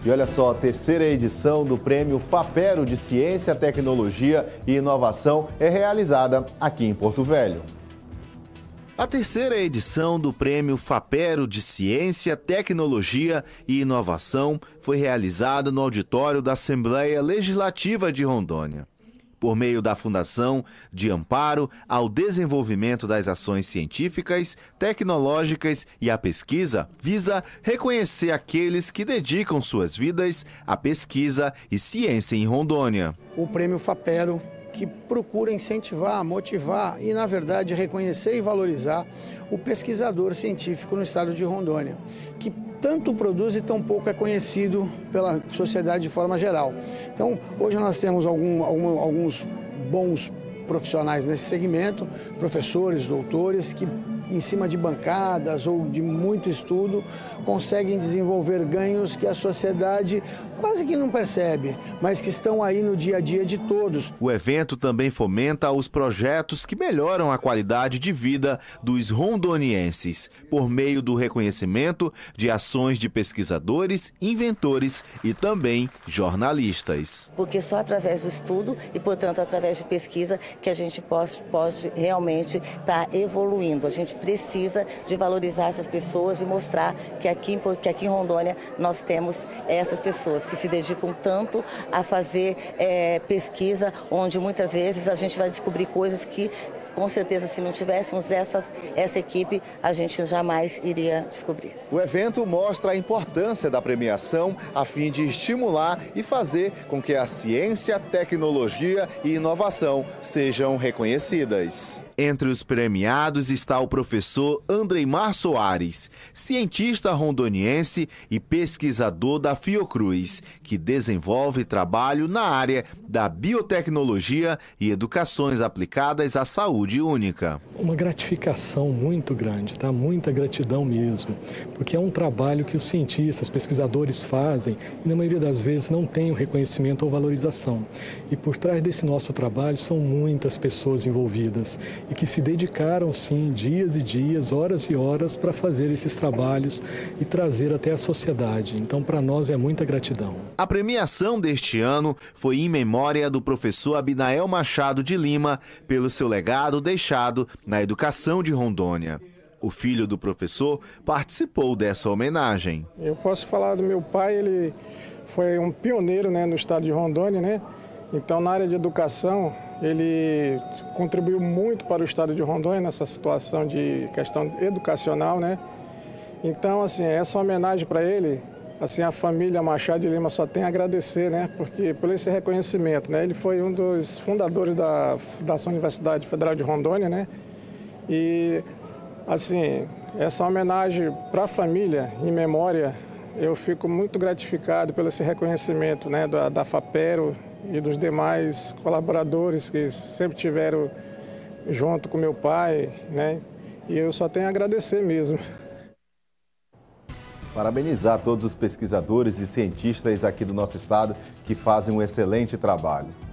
E olha só, a terceira edição do Prêmio FAPERO de Ciência, Tecnologia e Inovação é realizada aqui em Porto Velho. A terceira edição do Prêmio FAPERO de Ciência, Tecnologia e Inovação foi realizada no auditório da Assembleia Legislativa de Rondônia. Por meio da Fundação de Amparo ao Desenvolvimento das Ações Científicas, Tecnológicas e à Pesquisa, visa reconhecer aqueles que dedicam suas vidas à pesquisa e ciência em Rondônia. O Prêmio FAPERO, que procura incentivar, motivar e, na verdade, reconhecer e valorizar o pesquisador científico no estado de Rondônia, que tanto produz e tão pouco é conhecido pela sociedade de forma geral. Então, hoje nós temos alguns bons profissionais nesse segmento, professores, doutores, que em cima de bancadas ou de muito estudo conseguem desenvolver ganhos que a sociedade quase que não percebe, mas que estão aí no dia a dia de todos. O evento também fomenta os projetos que melhoram a qualidade de vida dos rondonienses, por meio do reconhecimento de ações de pesquisadores, inventores e também jornalistas. Porque só através do estudo e, portanto, através de pesquisa que a gente pode realmente estar evoluindo. A gente precisa de valorizar essas pessoas e mostrar que aqui em Rondônia nós temos essas pessoas que se dedicam tanto a fazer pesquisa, onde muitas vezes a gente vai descobrir coisas que, com certeza, se não tivéssemos essa equipe, a gente jamais iria descobrir. O evento mostra a importância da premiação a fim de estimular e fazer com que a ciência, tecnologia e inovação sejam reconhecidas. Entre os premiados está o professor Andreimar Soares, cientista rondoniense e pesquisador da Fiocruz, que desenvolve trabalho na área da biotecnologia e educações aplicadas à saúde única. Uma gratificação muito grande, tá? Muita gratidão mesmo, porque é um trabalho que os cientistas, pesquisadores fazem e na maioria das vezes não tem o reconhecimento ou valorização. E por trás desse nosso trabalho são muitas pessoas envolvidas e que se dedicaram, sim, dias e dias, horas e horas para fazer esses trabalhos e trazer até a sociedade. Então, para nós é muita gratidão. A premiação deste ano foi em memória do professor Abinael Machado de Lima pelo seu legado deixado na educação de Rondônia. O filho do professor participou dessa homenagem. Eu posso falar do meu pai, ele foi um pioneiro, no estado de Rondônia, Então, na área de educação, ele contribuiu muito para o estado de Rondônia nessa situação de questão educacional, Então, assim, essa homenagem para ele, assim, a família Machado de Lima só tem a agradecer, Porque por esse reconhecimento, Ele foi um dos fundadores da Fundação Universidade Federal de Rondônia, E, assim, essa homenagem para a família, em memória, eu fico muito gratificado pelo esse reconhecimento, da FAPERO e dos demais colaboradores que sempre tiveram junto com meu pai, E eu só tenho a agradecer mesmo. Parabenizar todos os pesquisadores e cientistas aqui do nosso estado que fazem um excelente trabalho.